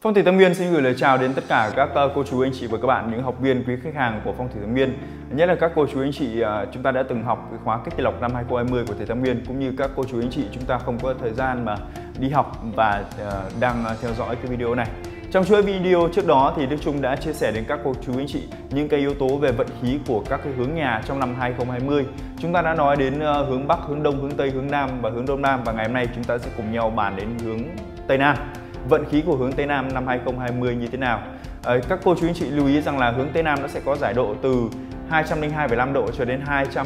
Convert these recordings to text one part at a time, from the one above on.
Phong thủy Tâm Nguyên xin gửi lời chào đến tất cả các cô chú anh chị và các bạn, những học viên, quý khách hàng của Phong thủy Tâm Nguyên. Nhất là các cô chú anh chị chúng ta đã từng học cái khóa Kích Tài Lộc năm 2020 của thầy Tâm Nguyên, cũng như các cô chú anh chị chúng ta không có thời gian mà đi học và đang theo dõi cái video này. Trong chuỗi video trước đó thì Đức Trung đã chia sẻ đến các cô chú anh chị những cái yếu tố về vận khí của các cái hướng nhà trong năm 2020. Chúng ta đã nói đến hướng Bắc, hướng Đông, hướng Tây, hướng Nam và hướng Đông Nam, và ngày hôm nay chúng ta sẽ cùng nhau bàn đến hướng Tây Nam. Vận khí của hướng Tây Nam năm 2020 như thế nào? Các cô chú anh chị lưu ý rằng là hướng Tây Nam nó sẽ có giải độ từ 202,5 độ cho đến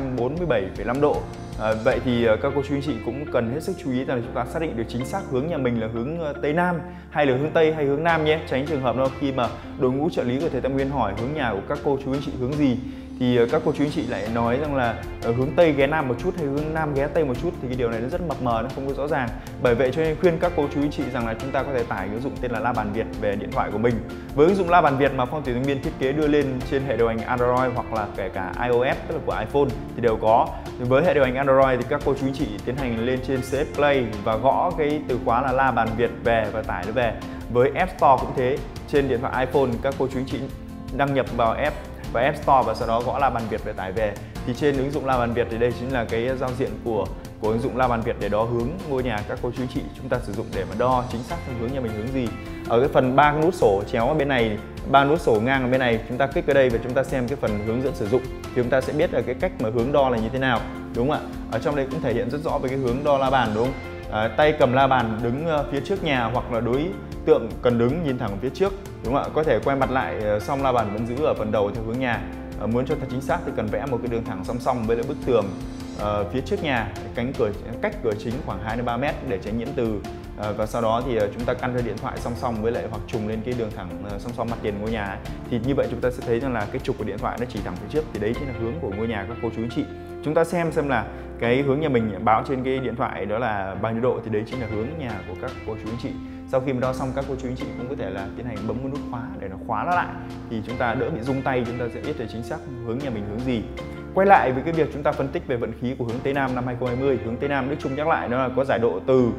247,5 độ. Vậy thì các cô chú anh chị cũng cần hết sức chú ý rằng chúng ta xác định được chính xác hướng nhà mình là hướng Tây Nam hay là hướng Tây hay hướng Nam nhé. Tránh trường hợp đó khi mà đội ngũ trợ lý của thầy Tâm Nguyên hỏi hướng nhà của các cô chú anh chị hướng gì thì các cô chú anh chị lại nói rằng là hướng Tây ghé Nam một chút hay hướng Nam ghé Tây một chút, thì cái điều này nó rất mập mờ, nó không có rõ ràng. Bởi vậy cho nên khuyên các cô chú anh chị rằng là chúng ta có thể tải ứng dụng tên là La Bàn Việt về điện thoại của mình. Với ứng dụng La Bàn Việt mà Phong thủy Tâm Nguyên thiết kế đưa lên trên hệ điều hành Android hoặc là kể cả iOS, tức là của iPhone thì đều có. Với hệ điều hành Android thì các cô chú anh chị tiến hành lên trên CS Play và gõ cái từ khóa là La Bàn Việt về và tải nó về. Với App Store cũng thế, trên điện thoại iPhone các cô chú anh chị đăng nhập vào App Store và sau đó gõ La Bàn Việt để tải về. Thì trên ứng dụng La Bàn Việt thì đây chính là cái giao diện của ứng dụng La Bàn Việt để đo hướng ngôi nhà các cô chú anh chị chúng ta sử dụng để mà đo chính xác hướng nhà mình hướng gì. Ở cái phần 3 nút sổ chéo ở bên này, 3 nút sổ ngang ở bên này, chúng ta kích vào đây và chúng ta xem cái phần hướng dẫn sử dụng thì chúng ta sẽ biết là cái cách mà hướng đo là như thế nào, đúng không ạ? Ở trong đây cũng thể hiện rất rõ về cái hướng đo la bàn, đúng không? Tay cầm la bàn đứng phía trước nhà hoặc là đối tượng cần đứng nhìn thẳng phía trước, đúng không ạ? Có thể quay mặt lại, song la bàn vẫn giữ ở phần đầu theo hướng nhà. Muốn cho thật chính xác thì cần vẽ một cái đường thẳng song song với lại bức tường phía trước nhà, cách cửa chính khoảng 2-3 mét để tránh nhiễm từ. Và sau đó thì chúng ta căn cho điện thoại song song với lại hoặc trùng lên cái đường thẳng song song mặt tiền ngôi nhà ấy. Thì như vậy chúng ta sẽ thấy rằng là cái trục của điện thoại nó chỉ thẳng phía trước, thì đấy chính là hướng của ngôi nhà các cô chú anh chị. Chúng ta xem là cái hướng nhà mình báo trên cái điện thoại đó là bao nhiêu độ, thì đấy chính là hướng nhà của các cô chú anh chị. Sau khi mà đo xong, các cô chú anh chị cũng có thể là tiến hành bấm một nút khóa để nó khóa nó lại, thì chúng ta đỡ bị rung tay, chúng ta sẽ biết được chính xác hướng nhà mình hướng gì. Quay lại với cái việc chúng ta phân tích về vận khí của hướng Tây Nam năm 2020. Hướng Tây Nam Đức Trung nhắc lại nó là có giải độ từ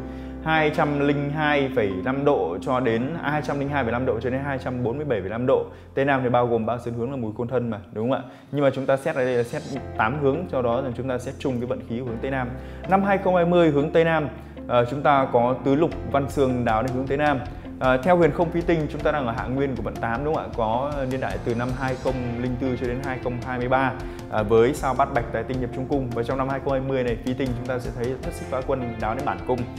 202,5 độ cho đến 202,5 độ cho đến 247,5 độ. Tây Nam thì bao gồm 3 sơn hướng là Mùi Côn Thân mà, đúng không ạ? Nhưng mà chúng ta xét ở đây là xét 8 hướng, cho đó là chúng ta xét chung cái vận khí của hướng Tây Nam. Năm 2020 hướng Tây Nam chúng ta có tứ lục văn xương đáo đến hướng Tây Nam. Theo huyền không phi tinh, chúng ta đang ở hạ nguyên của vận 8, đúng không ạ? Có niên đại từ năm 2004 cho đến 2023 với sao Bát Bạch tài tinh nhập trung cung. Và trong năm 2020 này, phi tinh chúng ta sẽ thấy Thất Xích Phá Quân đáo đến bản cung.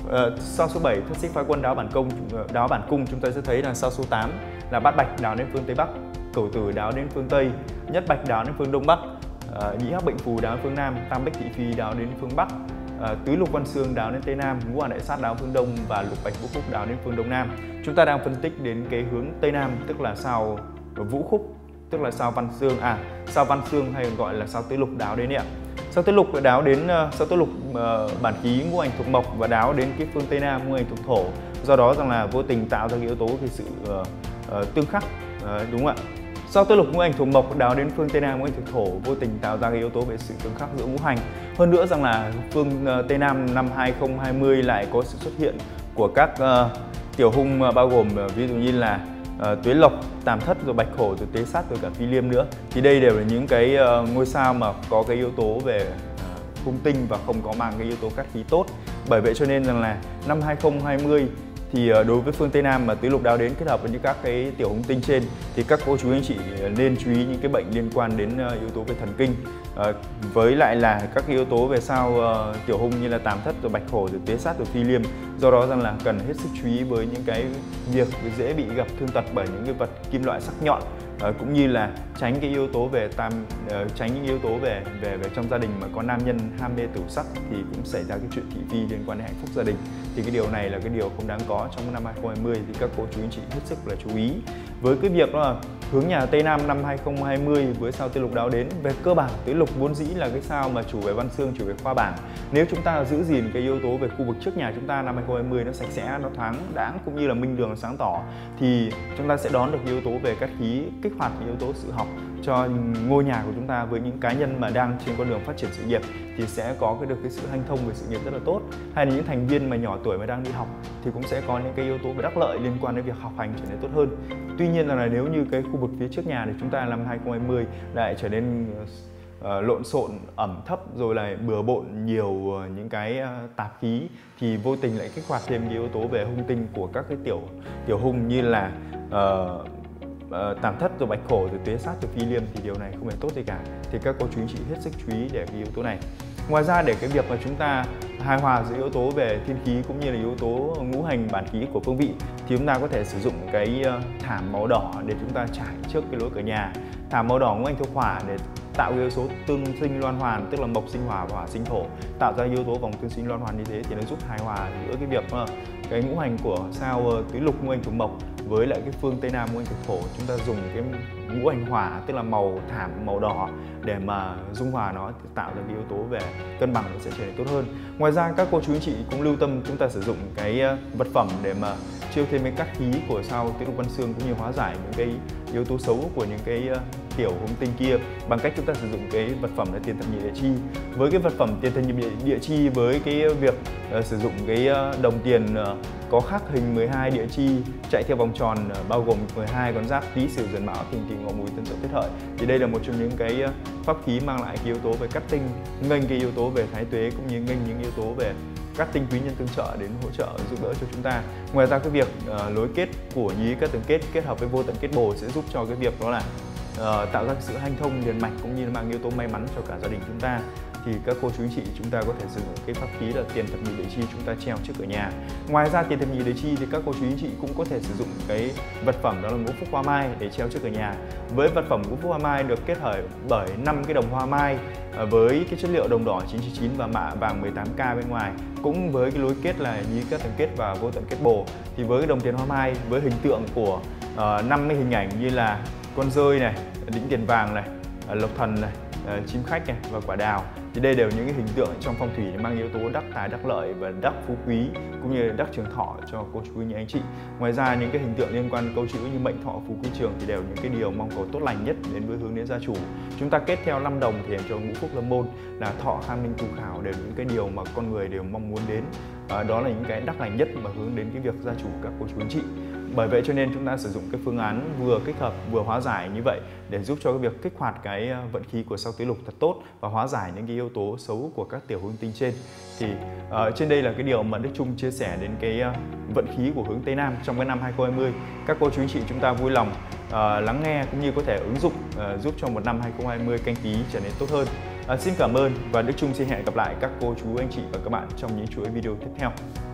Sao số 7 Thất Xích Phá Quân đáo bản cung chúng ta sẽ thấy là sao số 8 là Bát Bạch đáo đến phương Tây Bắc, Cửu Tử đáo đến phương Tây, Nhất Bạch đáo đến phương Đông Bắc, Nhị Hắc Bệnh Phù đáo đến phương Nam, Tam Bích Thị Phi đáo đến phương Bắc, tứ lục văn xương đáo đến Tây Nam, ngũ hoàng đại sát đáo phương Đông và lục bạch vũ khúc đáo đến phương Đông Nam. Chúng ta đang phân tích đến cái hướng Tây Nam, tức là sao vũ khúc, tức là sao văn xương, sao văn xương hay gọi là sao tứ lục đáo đến ạ. Sao tứ lục đáo đến sao tứ lục bản khí ngũ hành thuộc mộc và đáo đến cái phương Tây Nam ngũ hành thuộc thổ. Do đó rằng là vô tình tạo ra cái yếu tố về sự tương khắc, đúng không ạ? Sao tứ lục ngũ hành thuộc mộc đáo đến phương Tây Nam ngũ hành thuộc thổ, vô tình tạo ra cái yếu tố về sự tương khắc giữa ngũ hành. Hơn nữa rằng là phương Tây Nam năm 2020 lại có sự xuất hiện của các tiểu hung bao gồm ví dụ như là Tuế Lộc, Tam Thất, rồi Bạch Hổ, rồi Tế Sát, rồi cả Phi Liêm nữa. Thì đây đều là những cái ngôi sao mà có cái yếu tố về hung tinh và không có mang cái yếu tố cát khí tốt. Bởi vậy cho nên rằng là năm 2020 thì đối với phương Tây Nam mà tứ lục đáo đến kết hợp với những các cái tiểu hung tinh trên thì các cô chú anh chị nên chú ý những cái bệnh liên quan đến yếu tố về thần kinh, với lại là các cái yếu tố về sao tiểu hung như là Tam Thất, rồi Bạch Hổ, rồi Tế Sát, rồi Phi Liêm. Do đó rằng là cần hết sức chú ý với những cái việc dễ bị gặp thương tật bởi những cái vật kim loại sắc nhọn, cũng như là tránh cái yếu tố về tránh những yếu tố về trong gia đình mà có nam nhân ham mê tửu sắc thì cũng xảy ra cái chuyện thị phi liên quan đến hạnh phúc gia đình. Thì cái điều này là cái điều không đáng có trong năm 2020, thì các cô chú anh chị hết sức là chú ý với cái việc đó là hướng nhà Tây Nam năm 2020 với sao tứ lục đáo đến. Về cơ bản tứ lục vốn dĩ là cái sao mà chủ về văn xương, chủ về khoa bảng. Nếu chúng ta giữ gìn cái yếu tố về khu vực trước nhà chúng ta năm 2020 nó sạch sẽ, nó thoáng đãng cũng như là minh đường sáng tỏ, thì chúng ta sẽ đón được yếu tố về cát khí, kích hoạt yếu tố sự học cho ngôi nhà của chúng ta. Với những cá nhân mà đang trên con đường phát triển sự nghiệp thì sẽ có được cái sự hanh thông về sự nghiệp rất là tốt. Hay là những thành viên mà nhỏ tuổi mà đang đi học thì cũng sẽ có những cái yếu tố về đắc lợi liên quan đến việc học hành trở nên tốt hơn. Tuy nhiên là nếu như cái khu vực phía trước nhà thì chúng ta năm 2020 lại trở nên lộn xộn, ẩm thấp, rồi lại bừa bộn nhiều những cái tạp khí, thì vô tình lại kích hoạt thêm cái yếu tố về hung tinh của các cái tiểu hung như là Tam Thất, rồi Bạch Hổ, rồi Tuế Sát, rồi Phi Liêm, thì điều này không hề tốt gì cả. Thì các cô chú anh chị hết sức chú ý để cái yếu tố này. Ngoài ra, để cái việc mà chúng ta hài hòa giữa yếu tố về thiên khí cũng như là yếu tố ngũ hành bản khí của phương vị, thì chúng ta có thể sử dụng cái thảm màu đỏ để chúng ta trải trước cái lối cửa nhà. Thảm màu đỏ ngũ hành thuộc hỏa để tạo yếu tố tương sinh loan hoàn, tức là mộc sinh hỏa và hỏa sinh thổ, tạo ra yếu tố vòng tương sinh loan hoàn như thế thì nó giúp hài hòa giữa cái việc cái ngũ hành của sao tứ lục ngũ hành thuộc mộc với lại cái phương Tây Nam ngũ hành thuộc thổ. Chúng ta dùng cái ngũ hành hỏa, tức là màu thảm màu đỏ để mà dung hòa nó, tạo ra cái yếu tố về cân bằng, nó sẽ trở nên tốt hơn. Ngoài ra, các cô chú anh chị cũng lưu tâm chúng ta sử dụng cái vật phẩm để mà chiêu thêm cái cát khí của sao tứ lục văn xương, cũng như hóa giải những cái yếu tố xấu của những cái tiểu hung tinh kia bằng cách chúng ta sử dụng cái vật phẩm là tiền thập nhị địa chi. Với cái vật phẩm tiền thập nhị địa chi, với cái việc sử dụng cái đồng tiền có khắc hình 12 địa chi chạy theo vòng tròn bao gồm 12 con giáp Tý Sửu Dần Mão Thìn Tỵ Ngọ Mùi Tân Dậu Tết Hợi, thì đây là một trong những cái pháp khí mang lại cái yếu tố về cát tinh, nghênh cái yếu tố về thái tuế, cũng như nghênh những yếu tố về các tinh quý nhân tương trợ đến hỗ trợ giúp đỡ cho chúng ta. Ngoài ra, cái việc lối kết của nhí các tầng kết hợp với vô tận kết bồ sẽ giúp cho cái việc đó là tạo ra sự hanh thông liền mạch, cũng như mang yếu tố may mắn cho cả gia đình chúng ta. Thì các cô chú anh chị chúng ta có thể sử dụng cái pháp khí là tiền thập nhị địa chi chúng ta treo trước cửa nhà. Ngoài ra, tiền thập nhị địa chi thì các cô chú anh chị cũng có thể sử dụng cái vật phẩm đó là ngũ phúc hoa mai để treo trước cửa nhà. Với vật phẩm ngũ phúc hoa mai được kết hợp bởi 5 cái đồng hoa mai với cái chất liệu đồng đỏ 999 và mạ vàng 18K bên ngoài, cũng với cái lối kết là nhí các tầng kết và vô tận kết bồ. Thì với cái đồng tiền hoa mai với hình tượng của 50 hình ảnh như là con dơi này, đĩnh tiền vàng này, lộc thần này, chim khách này và quả đào, thì đây đều những cái hình tượng trong phong thủy mang yếu tố đắc tài đắc lợi và đắc phú quý, cũng như đắc trường thọ cho cô chú như anh chị. Ngoài ra, những cái hình tượng liên quan câu chữ như mệnh thọ phú quý trường thì đều những cái điều mong cầu tốt lành nhất đến với hướng đến gia chủ. Chúng ta kết theo 5 đồng thì cho ngũ phúc lâm môn là thọ khang ninh tu khảo, đều những cái điều mà con người đều mong muốn đến. Đó là những cái đắc lành nhất mà hướng đến cái việc gia chủ các cô chú anh chị. Bởi vậy cho nên chúng ta sử dụng cái phương án vừa kích hợp vừa hóa giải như vậy để giúp cho cái việc kích hoạt cái vận khí của sao tứ lục thật tốt và hóa giải những cái yếu tố xấu của các tiểu hung tinh trên. Thì trên đây là cái điều mà Đức Trung chia sẻ đến cái vận khí của hướng Tây Nam trong cái năm 2020. Các cô chú anh chị chúng ta vui lòng lắng nghe cũng như có thể ứng dụng giúp cho một năm 2020 Canh Tý trở nên tốt hơn. Xin cảm ơn và Đức Trung xin hẹn gặp lại các cô chú anh chị và các bạn trong những chuỗi video tiếp theo.